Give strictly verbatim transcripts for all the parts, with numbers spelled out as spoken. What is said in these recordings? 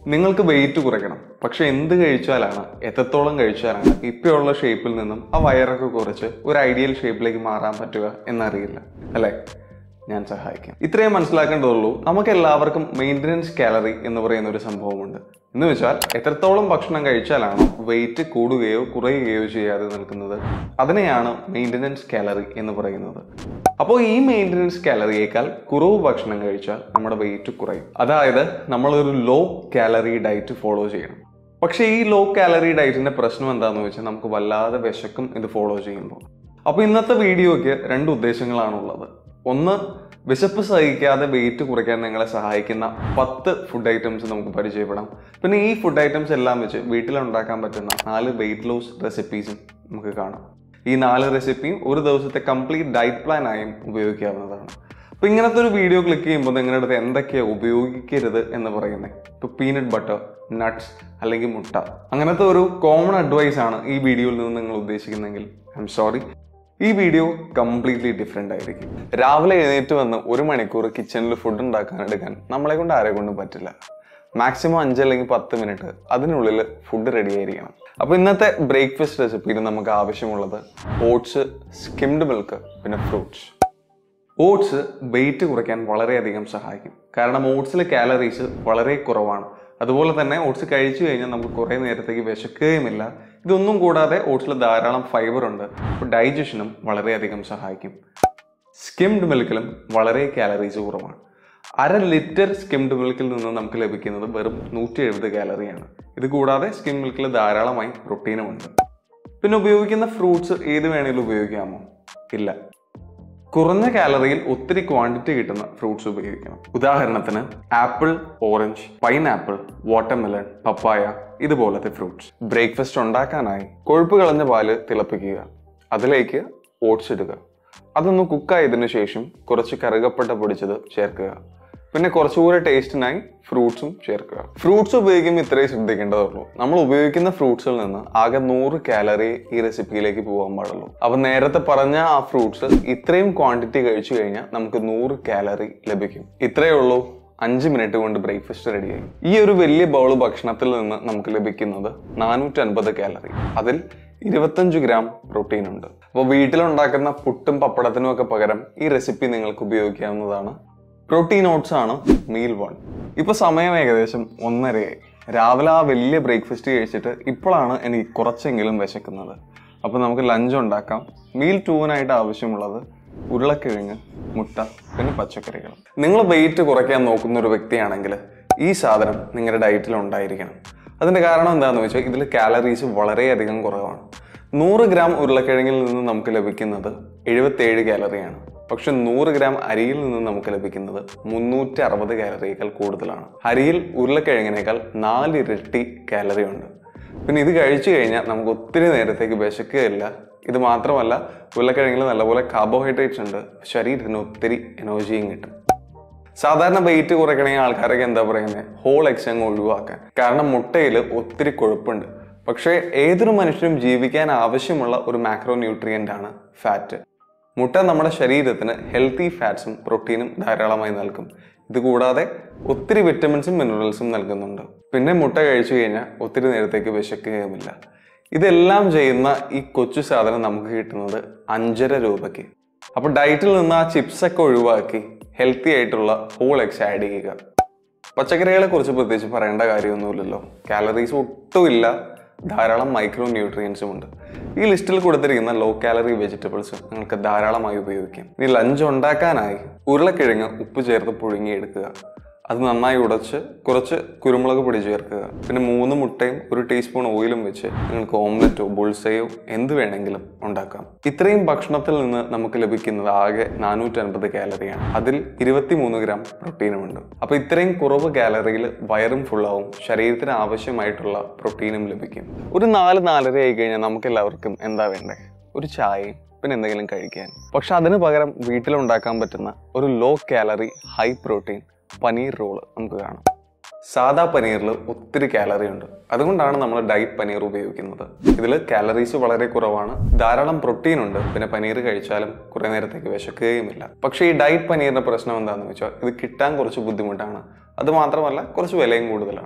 നിങ്ങൾക്ക് വെയിറ്റ് കുറയ്ക്കണം, പക്ഷെ എന്ത് കഴിച്ചാലാണ്, എത്രത്തോളം കഴിച്ചാലാണ് ഇപ്പോഴുള്ള ഷേപ്പിൽ നിന്നും ആ വയറൊക്കെ കുറച്ച് ഒരു ഐഡിയൽ ഷേപ്പിലേക്ക് മാറാൻ പറ്റുക എന്നറിയില്ല അല്ലേ? ഞാൻ സഹായിക്കാം. ഇത്രയും മനസ്സിലാക്കേണ്ടതുള്ളൂ. നമുക്ക് എല്ലാവർക്കും മെയിൻ്റനൻസ് കാലറി എന്ന് പറയുന്ന ഒരു സംഭവമുണ്ട്. എന്ന് വെച്ചാൽ എത്രത്തോളം ഭക്ഷണം കഴിച്ചാലാണോ വെയിറ്റ് കൂടുകയോ കുറയുകയോ ചെയ്യാതെ നിൽക്കുന്നത്, അതിനെയാണ് മെയിൻ്റനൻസ് കാലറി എന്ന് പറയുന്നത്. അപ്പോൾ ഈ മെയിൻ്റനൻസ് കാലറിയേക്കാൾ കുറവ് ഭക്ഷണം കഴിച്ചാൽ നമ്മുടെ വെയിറ്റ് കുറയും. അതായത് നമ്മളൊരു ലോ കാലറി ഡയറ്റ് ഫോളോ ചെയ്യണം. പക്ഷേ ഈ ലോ കാലറി ഡയറ്റിന്റെ പ്രശ്നം എന്താണെന്ന് വെച്ചാൽ നമുക്ക് വല്ലാതെ വിശക്കും ഇത് ഫോളോ ചെയ്യുമ്പോൾ. അപ്പോൾ ഇന്നത്തെ വീഡിയോയ്ക്ക് രണ്ട് ഉദ്ദേശങ്ങളാണുള്ളത്. ഒന്ന്, വിശപ്പ് സഹിക്കാതെ വെയിറ്റ് കുറയ്ക്കാൻ നിങ്ങളെ സഹായിക്കുന്ന പത്ത് ഫുഡ് ഐറ്റംസ് നമുക്ക് പരിചയപ്പെടാം. പിന്നെ ഈ ഫുഡ് ഐറ്റംസ് എല്ലാം വെച്ച് വീട്ടിലുണ്ടാക്കാൻ പറ്റുന്ന നാല് വെയിറ്റ് ലോസ് റെസിപ്പീസും നമുക്ക് കാണാം. ഈ നാല് റെസിപ്പിയും ഒരു ദിവസത്തെ കംപ്ലീറ്റ് ഡയറ്റ് പ്ലാൻ ആയും ഉപയോഗിക്കാവുന്നതാണ്. അപ്പോൾ ഇങ്ങനത്തെ ഒരു വീഡിയോ ക്ലിക്ക് ചെയ്യുമ്പോൾ നിങ്ങളുടെ അടുത്ത് എന്തൊക്കെയാണ് ഉപയോഗിക്കരുത് എന്ന് പറയുന്നത്, ഇപ്പോൾ പീനട്ട് ബട്ടർ, നട്ട്സ് അല്ലെങ്കിൽ മുട്ട, അങ്ങനത്തെ ഒരു കോമൺ അഡ്വൈസ് ആണ് ഈ വീഡിയോയിൽ നിന്ന് നിങ്ങൾ ഉദ്ദേശിക്കുന്നതെങ്കിൽ ഐ എം സോറി, ഈ വീഡിയോ കംപ്ലീറ്റ്ലി ഡിഫറെൻ്റ് ആയിരിക്കും. രാവിലെ എഴുന്നേറ്റ് വന്ന് ഒരു മണിക്കൂർ കിച്ചണിൽ ഫുഡ് ഉണ്ടാക്കാൻ എടുക്കാൻ നമ്മളെ കൊണ്ട് ആരെ കൊണ്ടും പറ്റില്ല. മാക്സിമം അഞ്ച് അല്ലെങ്കിൽ പത്ത് മിനിറ്റ് അതിനുള്ളിൽ ഫുഡ് റെഡി ആയിരിക്കണം. അപ്പോൾ ഇന്നത്തെ ബ്രേക്ക്ഫാസ്റ്റ് റെസിപ്പിയിൽ നമുക്ക് ആവശ്യമുള്ളത് ഓട്സ്, സ്കിംഡ് മിൽക്ക്, പിന്നെ ഫ്രൂട്ട്സ്. ഓട്സ് വെയിറ്റ് കുറയ്ക്കാൻ വളരെയധികം സഹായിക്കും. കാരണം ഓട്സിലെ കാലറീസ് വളരെ കുറവാണ്. അതുപോലെ തന്നെ ഓട്സ് കഴിച്ചു കഴിഞ്ഞാൽ നമുക്ക് കുറേ നേരത്തേക്ക് വിശക്കുകയുമില്ല. ഇതൊന്നും കൂടാതെ ഓട്സിൽ ധാരാളം ഫൈബർ ഉണ്ട്. അപ്പോൾ ഡൈജഷനും വളരെയധികം സഹായിക്കും. സ്കിംഡ് മിൽക്കിലും വളരെ കാലറീസ് കുറവാണ്. അര ലിറ്റർ സ്കിംഡ് മിൽക്കിൽ നിന്ന് നമുക്ക് ലഭിക്കുന്നത് വെറും നൂറ്റി എഴുപത് കാലറിയാണ്. ഇത് കൂടാതെ സ്കിം മിൽക്കിൽ ധാരാളമായി പ്രോട്ടീനും ഉണ്ട്. പിന്നെ ഉപയോഗിക്കുന്ന ഫ്രൂട്ട്സ് ഏത് വേണമെങ്കിലും ഉപയോഗിക്കാമോ? ഇല്ല. കുറഞ്ഞ കാലറിയിൽ ഒത്തിരി ക്വാണ്ടിറ്റി കിട്ടുന്ന ഫ്രൂട്ട്സ് ഉപയോഗിക്കണം. ഉദാഹരണത്തിന് apple, orange, pineapple, watermelon, papaya ഇതുപോലത്തെ ഫ്രൂട്ട്സ്. ബ്രേക്ക്ഫാസ്റ്റ് ഉണ്ടാക്കാനായി കൊഴുപ്പ് കളഞ്ഞ പാല് തിളപ്പിക്കുക, അതിലേക്ക് ഓട്സ് ഇടുക, അതൊന്ന് കുക്കായതിനു ശേഷം കുറച്ച് കറുകപ്പട്ട പൊടിച്ചത് ചേർക്കുക. പിന്നെ കുറച്ചുകൂടെ ടേസ്റ്റിനായി ഫ്രൂട്ട്സും ചേർക്കുക. ഫ്രൂട്ട്സ് ഉപയോഗിക്കുമ്പോൾ ഇത്രയും ശ്രദ്ധിക്കേണ്ടതുള്ളൂ. നമ്മൾ ഉപയോഗിക്കുന്ന ഫ്രൂട്ട്സിൽ നിന്ന് ആകെ നൂറ് കാലറി ഈ റെസിപ്പിയിലേക്ക് പോകാൻ പാടുള്ളൂ. അപ്പൊ നേരത്തെ പറഞ്ഞ ആ ഫ്രൂട്ട്സ് ഇത്രയും ക്വാണ്ടിറ്റി കഴിച്ചു കഴിഞ്ഞാൽ നമുക്ക് നൂറ് കാലറി ലഭിക്കും. ഇത്രയേ ഉള്ളൂ. അഞ്ച് മിനിറ്റ് കൊണ്ട് ബ്രേക്ക്ഫാസ്റ്റ് റെഡിയായി. ഈ ഒരു വലിയ ബൗൾ ഭക്ഷണത്തിൽ നിന്ന് നമുക്ക് ലഭിക്കുന്നത് നാനൂറ്റി അൻപത് കാലറി. അതിൽ ഇരുപത്തഞ്ച് ഗ്രാം പ്രോട്ടീൻ ഉണ്ട്. അപ്പോൾ വീട്ടിലുണ്ടാക്കുന്ന പുട്ടും പപ്പടത്തിനും ഒക്കെ പകരം ഈ റെസിപ്പി നിങ്ങൾക്ക് ഉപയോഗിക്കാവുന്നതാണ്. പ്രോട്ടീൻ ഓട്സ് ആണ് മീൽ വൺ. ഇപ്പൊ സമയം ഏകദേശം ഒന്നരയായി. രാവിലെ ആ വലിയ ബ്രേക്ക്ഫാസ്റ്റ് കഴിച്ചിട്ട് ഇപ്പോഴാണ് എനിക്ക് കുറച്ചെങ്കിലും വിശക്കുന്നത്. അപ്പൊ നമുക്ക് ലഞ്ച് ഉണ്ടാക്കാം. മീൽ ടൂവിനായിട്ട് ആവശ്യമുള്ളത് ഉരുളക്കിഴങ്ങ്, മുട്ട, പിന്നെ പച്ചക്കറികൾ. നിങ്ങൾ വെയിറ്റ് കുറയ്ക്കാൻ നോക്കുന്ന ഒരു വ്യക്തിയാണെങ്കിൽ ഈ സാധനം നിങ്ങളുടെ ഡയറ്റിൽ ഉണ്ടായിരിക്കണം. അതിന്റെ കാരണം എന്താണെന്ന് വെച്ചാൽ ഇതിൽ കാലറീസ് വളരെയധികം കുറവാണ്. നൂറ് ഗ്രാം ഉരുളക്കിഴങ്ങിൽ നിന്ന് നമുക്ക് ലഭിക്കുന്നത് എഴുപത്തേഴ് കാലറിയാണ്. പക്ഷെ നൂറ് ഗ്രാം അരിയിൽ നിന്ന് നമുക്ക് ലഭിക്കുന്നത് മുന്നൂറ്റി അറുപത് കാലറിയേക്കാൾ കൂടുതലാണ്. അരിയിൽ ഉരുളക്കിഴങ്ങിനേക്കാൾ നാലിരട്ടി കാലറി ഉണ്ട്. പിന്നെ ഇത് കഴിച്ചു കഴിഞ്ഞാൽ നമുക്ക് ഒത്തിരി നേരത്തേക്ക് വിശക്കുകയില്ല. ഇത് മാത്രമല്ല, ഉരുളക്കിഴങ്ങിൽ നല്ലപോലെ കാർബോഹൈഡ്രേറ്റ്സ് ഉണ്ട്. ശരീരത്തിന് ഒത്തിരി എനർജിയും കിട്ടും. സാധാരണ വെയിറ്റ് കുറയ്ക്കണമെങ്കിൽ ആൾക്കാരൊക്കെ എന്താ പറയുന്നത്, ഹോൾ എഗ്സ് അങ്ങ് ഒഴിവാക്കാൻ. കാരണം മുട്ടയിൽ ഒത്തിരി കൊഴുപ്പുണ്ട്. പക്ഷേ ഏതൊരു മനുഷ്യനും ജീവിക്കാൻ ആവശ്യമുള്ള ഒരു മാക്രോ ന്യൂട്രിയൻ്റ് ആണ് ഫാറ്റ്. മുട്ട നമ്മുടെ ശരീരത്തിന് ഹെൽത്തി ഫാറ്റ്സും പ്രോട്ടീനും ധാരാളമായി നൽകും. ഇത് കൂടാതെ ഒത്തിരി വിറ്റമിൻസും മിനറൽസും നൽകുന്നുണ്ട്. പിന്നെ മുട്ട കഴിച്ചു കഴിഞ്ഞാൽ ഒത്തിരി നേരത്തേക്ക് വിശക്കുകയുമില്ല. ഇതെല്ലാം ചെയ്യുന്ന ഈ കൊച്ചു സാധനം നമുക്ക് കിട്ടുന്നത് അഞ്ചര രൂപയ്ക്ക്. അപ്പൊ ഡയറ്റിൽ നിന്ന് ആ ചിപ്സ് ഒക്കെ ഒഴിവാക്കി ഹെൽത്തി ആയിട്ടുള്ള ഹോൾ എഗ്സ് ആഡ് ചെയ്യുക. പച്ചക്കറികളെ കുറിച്ച് പ്രത്യേകിച്ച് പറയേണ്ട കാര്യമൊന്നുമില്ലല്ലോ. കാലറീസ് ഒട്ടുമില്ല, ധാരാളം മൈക്രോ ന്യൂട്രിയൻസും ഉണ്ട്. ഈ ലിസ്റ്റിൽ കൊടുത്തിരിക്കുന്ന ലോ കാലറി വെജിറ്റബിൾസ് നിങ്ങൾക്ക് ധാരാളമായി ഉപയോഗിക്കാം. ഇനി ലഞ്ച് ഉണ്ടാക്കാനായി ഉരുളക്കിഴങ്ങ് ഉപ്പ് ചേർത്ത് പുഴുങ്ങിയെടുക്കുക. അത് നന്നായി ഉടച്ച് കുറച്ച് കുരുമുളക് പൊടി ചേർക്കുക. പിന്നെ മൂന്ന് മുട്ടയും ഒരു ടീസ്പൂൺ ഓയിലും വെച്ച് നിങ്ങൾക്ക് ഓംലെറ്റോ ബുൾസയോ എന്ത് വേണമെങ്കിലും ഉണ്ടാക്കാം. ഇത്രയും ഭക്ഷണത്തിൽ നിന്ന് നമുക്ക് ലഭിക്കുന്നത് ആകെ നാനൂറ്റി അൻപത് കാലറിയാണ്. അതിൽ ഇരുപത്തി മൂന്ന് ഗ്രാം പ്രോട്ടീനുമുണ്ട്. അപ്പൊ ഇത്രയും കുറവ് കാലറിയിൽ വയറും ഫുള്ളാവും, ശരീരത്തിന് ആവശ്യമായിട്ടുള്ള പ്രോട്ടീനും ലഭിക്കും. ഒരു നാല് നാലര ആയി കഴിഞ്ഞാൽ നമുക്ക് എല്ലാവർക്കും എന്താ വേണ്ടേ? ഒരു ചായയും പിന്നെ എന്തെങ്കിലും കഴിക്കാൻ. പക്ഷെ അതിന് പകരം വീട്ടിലുണ്ടാക്കാൻ പറ്റുന്ന ഒരു low calorie high protein paneer roll നമുക്ക് കാണാം. സാധാ പനീറിൽ ഒത്തിരി കാലറി ഉണ്ട്. അതുകൊണ്ടാണ് നമ്മൾ ഡയറ്റ് പനീർ ഉപയോഗിക്കുന്നത്. ഇതിൽ കാലറീസ് വളരെ കുറവാണ്, ധാരാളം പ്രോട്ടീൻ ഉണ്ട്. പിന്നെ പനീർ കഴിച്ചാലും കുറെ നേരത്തേക്ക് വിശക്കുകയുമില്ല. പക്ഷേ ഈ ഡയറ്റ് പനീറിന്റെ പ്രശ്നം എന്താണെന്ന് വെച്ചാൽ ഇത് കിട്ടാൻ കുറച്ച് ബുദ്ധിമുട്ടാണ്. അത് മാത്രമല്ല കുറച്ച് വിലയും കൂടുതലാണ്.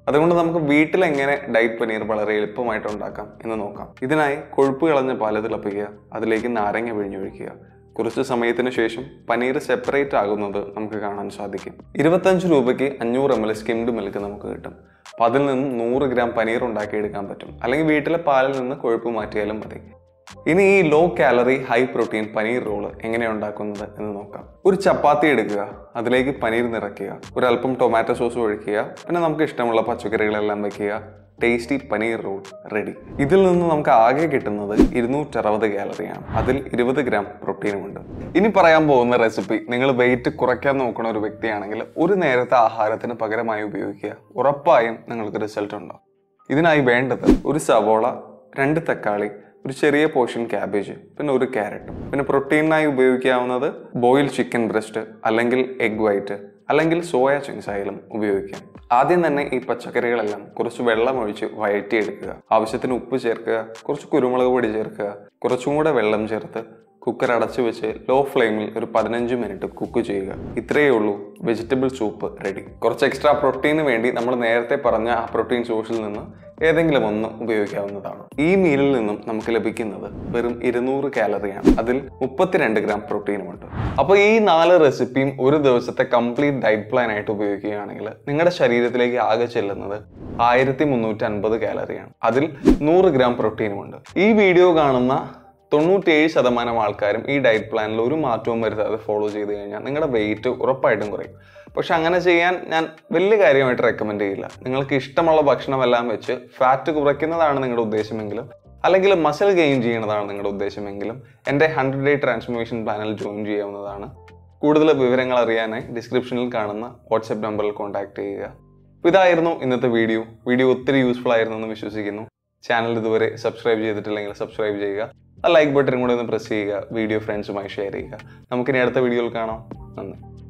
അതുകൊണ്ട് നമുക്ക് വീട്ടിൽ എങ്ങനെ ഡയറ്റ് പനീർ വളരെ എളുപ്പമായിട്ട് ഉണ്ടാക്കാം എന്ന് നോക്കാം. ഇതിനായി കൊഴുപ്പ് കളഞ്ഞ പാല് തിളപ്പിക്കുക, അതിലേക്ക് നാരങ്ങ പിഴിഞ്ഞൊഴിക്കുക. കുറച്ച് സമയത്തിന് ശേഷം പനീർ സെപ്പറേറ്റ് ആകുന്നത് നമുക്ക് കാണാൻ സാധിക്കും. ഇരുപത്തഞ്ച് രൂപയ്ക്ക് അഞ്ഞൂറ് എം എൽ സ്കിംഡ് മിൽക്ക് നമുക്ക് കിട്ടും. അപ്പം അതിൽ നിന്നും നൂറ് ഗ്രാം പനീർ ഉണ്ടാക്കിയെടുക്കാൻ പറ്റും. അല്ലെങ്കിൽ വീട്ടിലെ പാലിൽ നിന്ന് കൊഴുപ്പ് മാറ്റിയാലും മതി. ഇനി ഈ low calorie high protein paneer roll എങ്ങനെയാണ് ഉണ്ടാക്കുന്നത് എന്ന് നോക്കാം. ഒരു ചപ്പാത്തി എടുക്കുക, അതിലേക്ക് പനീർ നിറയ്ക്കുക, ഒരല്പം ടൊമാറ്റോ സോസ് ഒഴിക്കുക, പിന്നെ നമുക്ക് ഇഷ്ടമുള്ള പച്ചക്കറികളെല്ലാം വെക്കുക. Tasty paneer roll ready. ഇതിൽ നിന്ന് നമുക്ക് ആകെ കിട്ടുന്നത് ഇരുന്നൂറ്റി അറുപത് കാലറിയാണ്. അതിൽ ഇരുപത് ഗ്രാം പ്രോട്ടീനുമുണ്ട്. ഇനി പറയാൻ പോകുന്ന റെസിപ്പി നിങ്ങൾ വെയിറ്റ് കുറയ്ക്കാൻ നോക്കുന്ന ഒരു വ്യക്തിയാണെങ്കിൽ ഒരു നേരത്തെ ആഹാരത്തിന് പകരമായി ഉപയോഗിക്കുക. ഉറപ്പായും നിങ്ങൾക്ക് റിസൾട്ട് ഉണ്ടാവും. ഇതിനായി വേണ്ടത് ഒരു സവോള, രണ്ട് തക്കാളി, ഒരു ചെറിയ പോർഷൻ ക്യാബേജ്, പിന്നെ ഒരു ക്യാരറ്റ്. പിന്നെ പ്രോട്ടീനായി ഉപയോഗിക്കാവുന്നത് ബോയിൽ ചിക്കൻ ബ്രസ്റ്റ്, അല്ലെങ്കിൽ എഗ് വൈറ്റ്, അല്ലെങ്കിൽ സോയ ചങ്ക്സ് ആയാലും ഉപയോഗിക്കാം. ആദ്യം തന്നെ ഈ പച്ചക്കറികളെല്ലാം കുറച്ച് വെള്ളം ഒഴിച്ച് വഴറ്റിയെടുക്കുക. ആവശ്യത്തിന് ഉപ്പ് ചേർക്കുക, കുറച്ച് കുരുമുളക് പൊടി ചേർക്കുക, കുറച്ചും കൂടെ വെള്ളം ചേർത്ത് കുക്കർ അടച്ചു വെച്ച് ലോ ഫ്ലെയിമിൽ ഒരു പതിനഞ്ച് മിനിറ്റ് കുക്ക് ചെയ്യുക. ഇത്രയേ ഉള്ളൂ, വെജിറ്റബിൾ സൂപ്പ് റെഡി. കുറച്ച് എക്സ്ട്രാ പ്രോട്ടീന് വേണ്ടി നമ്മൾ നേരത്തെ പറഞ്ഞ ആ പ്രോട്ടീൻ സോഴ്സിൽ നിന്ന് ഏതെങ്കിലും ഒന്ന് ഉപയോഗിക്കാവുന്നതാണ്. ഈ മീലിൽ നിന്നും നമുക്ക് ലഭിക്കുന്നത് വെറും ഇരുന്നൂറ് കാലറിയാണ്. അതിൽ മുപ്പത്തിരണ്ട് ഗ്രാം പ്രോട്ടീനുമുണ്ട്. അപ്പോൾ ഈ നാല് റെസിപ്പിയും ഒരു ദിവസത്തെ കംപ്ലീറ്റ് ഡയറ്റ് പ്ലാൻ ആയിട്ട് ഉപയോഗിക്കുകയാണെങ്കിൽ നിങ്ങളുടെ ശരീരത്തിലേക്ക് ആകെ ചെല്ലുന്നത് ആയിരത്തി മുന്നൂറ്റി അൻപത് കാലറിയാണ്. അതിൽ നൂറ് ഗ്രാം പ്രോട്ടീനുമുണ്ട്. ഈ വീഡിയോ കാണുന്ന തൊണ്ണൂറ്റേഴ് ശതമാനം ആൾക്കാരും ഈ ഡയറ്റ് പ്ലാനിൽ ഒരു മാറ്റവും വരുത്താതെ ഫോളോ ചെയ്ത് കഴിഞ്ഞാൽ നിങ്ങളുടെ വെയിറ്റ് ഉറപ്പായിട്ടും കുറയും. പക്ഷെ അങ്ങനെ ചെയ്യാൻ ഞാൻ വലിയ കാര്യമായിട്ട് റെക്കമെൻഡ് ചെയ്യില്ല. നിങ്ങൾക്ക് ഇഷ്ടമുള്ള ഭക്ഷണമെല്ലാം വെച്ച് ഫാറ്റ് കുറയ്ക്കുന്നതാണ് നിങ്ങളുടെ ഉദ്ദേശമെങ്കിലും, അല്ലെങ്കിൽ മസിൽ ഗെയിൻ ചെയ്യുന്നതാണ് നിങ്ങളുടെ ഉദ്ദേശമെങ്കിലും എൻ്റെ ഹൺഡ്രഡ് ഡേ ട്രാൻസ്ഫോർമേഷൻ പ്ലാനിൽ ജോയിൻ ചെയ്യാവുന്നതാണ്. കൂടുതൽ വിവരങ്ങൾ അറിയാനായി ഡിസ്ക്രിപ്ഷനിൽ കാണുന്ന വാട്സ്ആപ്പ് നമ്പറിൽ കോൺടാക്ട് ചെയ്യുക. ഇതായിരുന്നു ഇന്നത്തെ വീഡിയോ. വീഡിയോ ഒത്തിരി യൂസ്ഫുൾ ആയിരുന്നു എന്ന് വിശ്വസിക്കുന്നു. ചാനൽ ഇതുവരെ സബ്സ്ക്രൈബ് ചെയ്തിട്ടില്ലെങ്കിൽ സബ്സ്ക്രൈബ് ചെയ്യുക. ആ ലൈക്ക് ബട്ടൺ കൂടെ ഒന്ന് പ്രസ് ചെയ്യുക. വീഡിയോ ഫ്രണ്ട്സുമായി ഷെയർ ചെയ്യുക. നമുക്കിനി അടുത്ത വീഡിയോയിൽ കാണാം. നന്ദി.